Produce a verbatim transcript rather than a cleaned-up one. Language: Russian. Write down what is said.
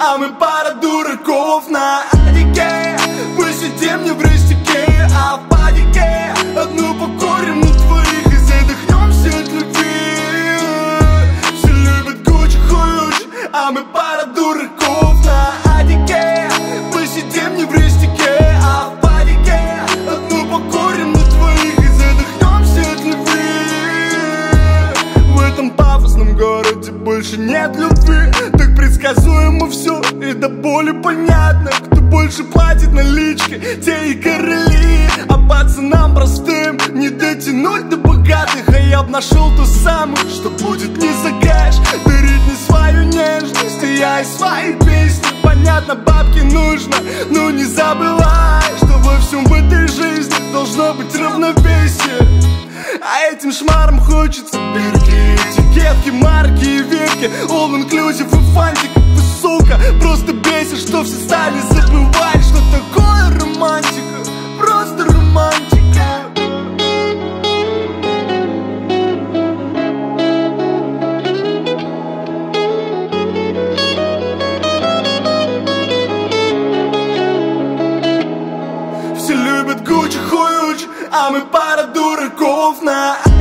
а мы пара дураков на Адике. Посидим не в рестике, а в падике. Одну покурим на двоих и задохнемся от любви. Все любят Гуччи, хуючи, а мы пара дураков на Адике. Посидим не в рестике, а в падике. Одну покурим на двоих и задохнемся от любви. В этом пафосном городе больше нет любви. Так предсказуемо все и до боли понятно. Кто больше платит налички, те и короли. А пацанам простым не дотянуть до богатых. А я б нашел ту самую, что будет не за кэш. Дарить мне свою нежность, и я и свои песни. Понятно, бабки нужно, но не забывай, что во всем в этой жизни должно быть равновесие. А этим шмарам хочется бирки, этикетки, марки и веки. All inclusive и фантиков, и сука просто бесит, что все стали забывать, что такое романтика. Просто романтика. Все любят Гуччи, хуючи, а мы пара дураков на